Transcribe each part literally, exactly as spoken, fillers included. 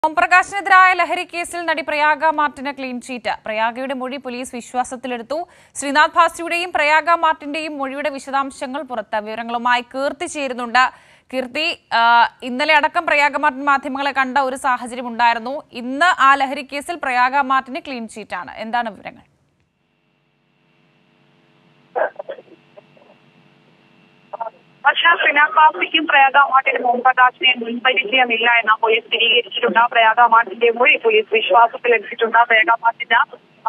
ഓംപ്രകാശിനെതിരായ ലഹരി കേസിൽ നടി പ്രയാഗ മാർട്ടിന് ക്ലീൻ ചീറ്റ്. പ്രയാഗയുടെ മൊഴി പോലീസ് വിശ്വാസത്തിലെടുത്തു. ശ്രീനാഥ് ഭാസിയുടെയും പ്രയാഗ മാർട്ടിന്റെയും മൊഴിയുടെ വിശദാംശങ്ങൾ പുറത്ത്. വിവരങ്ങളുമായി കീർത്തി ചേരുന്നുണ്ട്. കീർത്തി, ഇന്നലെ അടക്കം പ്രയാഗ മാർട്ടിൻ മാധ്യമങ്ങളെ കണ്ട ഒരു സാഹചര്യം ഉണ്ടായിരുന്നു. ഇന്ന് ആ ലഹരി കേസിൽ പ്രയാഗ മാർട്ടിന് ക്ലീൻ ചീറ്റാണ്. എന്താണ് വിവരങ്ങൾ? പക്ഷേ ശ്രീനാഥ് ഭാസിക്കും പ്രയാഗ മാർട്ടിനും ഓംപ്രകാശിനെ മുൻപരിചയമില്ല എന്ന പോലീസ് സ്ഥിരീകരിച്ചിട്ടുണ്ട്. പ്രയാഗ മാർട്ടിന്റെ മൊഴി പോലീസ് വിശ്വാസത്തിലെടുത്തിട്ടുണ്ട്. പ്രയാഗ മാർട്ടിന്റെ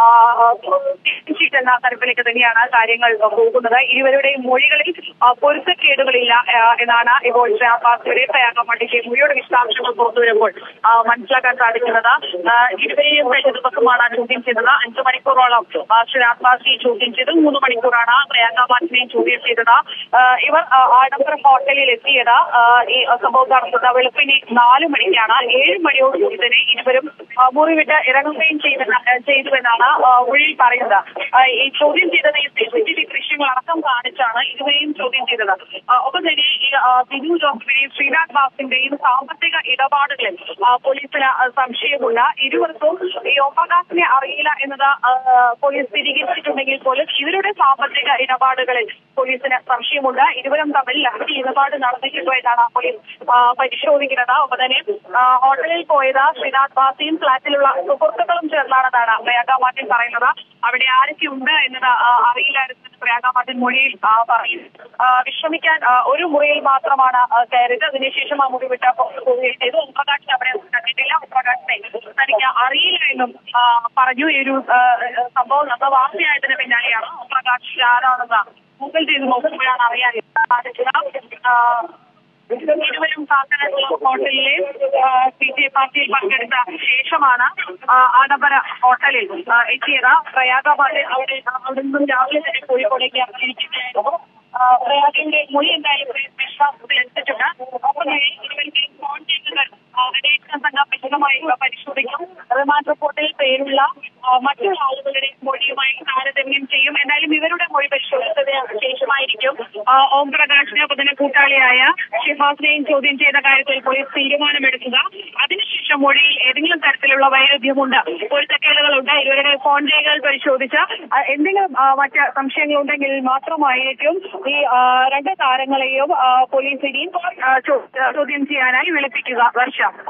ചീറ്റ് എന്ന തരത്തിലേക്ക് തന്നെയാണ് കാര്യങ്ങൾ പോകുന്നത്. ഇരുവരുടെയും മൊഴികളിൽ പൊരുത്തക്കേടുകളില്ല എന്നാണ് ഇപ്പോൾ ശ്രീനാഥ് ഭാസിയുടെ പ്രയാഗ മാർട്ടിന്റെ മൊഴിയുടെ വിശദാംശങ്ങൾ പുറത്തുവരുമ്പോൾ മനസ്സിലാക്കാൻ സാധിക്കുന്നത്. ഇരുവരെയും കഴിഞ്ഞ ദിവസമാണ് ചോദ്യം ചെയ്തത്. അഞ്ചു മണിക്കൂറോളം ശ്രീനാഥ് ഭാസി ചോദ്യം ചെയ്ത് മൂന്ന് മണിക്കൂറാണ് പ്രയാഗ മാർട്ടിനെയും ചോദ്യം ചെയ്തത്. ഇവർ ആഡംബര ഹോട്ടലിൽ എത്തിയത് ഈ സംഭവം നടന്നത് വെളുപ്പിന് നാലു മണിക്കാണ്. ഏഴ് മണിയോടുകൂടി തന്നെ ഇരുവരും മുറിവിട്ട് ഇറങ്ങുകയും ചെയ്തുവെന്നാണ് മൊഴിയിൽ പറയുന്നത്. ഈ ചോദ്യം ചെയ്തത് ഈ സി സി ടി വി ദൃശ്യങ്ങൾ അടക്കം കാണിച്ചാണ് ഇരുവരെയും ചോദ്യം ചെയ്തത്. ഒപ്പം തന്നെ ഈ ബിജു ജോസഫിന്റെയും ശ്രീനാഥ് ഭാസിന്റെയും സാമ്പത്തിക ഇടപാടുകളിൽ പോലീസിന് സംശയമുണ്ട്. ഇരുവർക്കും ഈ ഓംപ്രകാശിനെ അറിയില്ല എന്നത് പോലീസ് സ്ഥിരീകരിച്ചിട്ടുണ്ടെങ്കിൽ പോലും ഇവരുടെ സാമ്പത്തിക ഇടപാടുകളിൽ പോലീസിന് സംശയമുണ്ട്. ഇരുവരും തമ്മിൽ ലഹരി ഇടപാട് നടന്നിട്ടുണ്ടോ എന്നാണ് പോലീസ് പരിശോധിക്കുന്നത്. ഒപ്പം തന്നെ ഹോട്ടലിൽ പോയത് ശ്രീനാഥ് ഭാസിയും ഫ്ളാറ്റിലുള്ള സുഹൃത്തുക്കളും ചേർന്നാണെന്നാണ് പ്രയാഗ മാർട്ടിൻ പറയുന്നത്. അവിടെ ആരൊക്കെ ഉണ്ട് എന്നത് അറിയില്ലായിരുന്നു പ്രയാഗ മാർട്ടിൻ മൊഴിയിൽ പറയും. വിശ്രമിക്കാൻ ഒരു മുറിയിൽ മാത്രമാണ് കയറിയത്. അതിനുശേഷം ആ മുറി വിട്ട് പുറത്തു പോവുകയും ചെയ്തു. ഓംപ്രകാശിനെ അവിടെ കണ്ടിട്ടില്ല. ഓംപ്രകാശിനെ തനിക്ക് അറിയില്ല എന്നും പറഞ്ഞു. ഈ ഒരു സംഭവം നമ്മൾ വാർത്തയായതിന് പിന്നാലെയാണ് ഓംപ്രകാശ് ആരാണെന്ന് ഗൂഗിൾ ചെയ്ത് നോക്കുമ്പോഴാണ് അറിയാൻ സാധിച്ചത്. ഇരുവരും കാക്കനാട് ഹോട്ടലിലെ സി പി ഐ പാർട്ടിയിൽ പങ്കെടുത്ത ശേഷമാണ് ആഡംബര ഹോട്ടലിൽ എത്തിയത്. പ്രയാഗ മാർട്ടിൻ അവിടെ അവിടെ നിന്നും രാവിലെ തന്നെ കോഴിക്കോടേക്ക് ഇരിക്കുകയായിരുന്നു. പ്രയാഗയുടെ മൊഴി എന്തായാലും വിശ്വാസത്തിൽ എത്തിച്ചിട്ടുണ്ട്. ഒപ്പം ഇരുവരുടെയും ഫോൺ ചെയ്യുന്നത് അന്വേഷണ സംഘം വിശദമായി പരിശോധിക്കും. റിമാൻഡ് റിപ്പോർട്ടിൽ പേരുള്ള മറ്റുള്ള ആളുകളുടെ മൊഴിയുമായി താരതമ്യം ചെയ്യും. എന്തായാലും ഇവരുടെ മൊഴി പരിശോധിച്ചതിന് ശേഷമായിരിക്കും ഓംപ്രകാശിനെ തന്നെ കൂട്ടാളിയായ ഷിഹാസിനെയും ചോദ്യം ചെയ്ത കാര്യത്തിൽ പോലീസ് തീരുമാനമെടുക്കുക. അതിനുശേഷം മൊഴിയിൽ ഏതെങ്കിലും തരത്തിലുള്ള വൈരുദ്ധ്യമുണ്ട്, പൊരുത്തക്കേടുകളുണ്ട്, ഇവരുടെ ഫോൺ രേഖകൾ പരിശോധിച്ച് എന്തെങ്കിലും മറ്റ് സംശയങ്ങളുണ്ടെങ്കിൽ മാത്രമായിരിക്കും ഈ രണ്ട് താരങ്ങളെയും പോലീസ് ഇനിയും ചോദ്യം ചെയ്യാനായി വിളിപ്പിക്കുക. വർഷ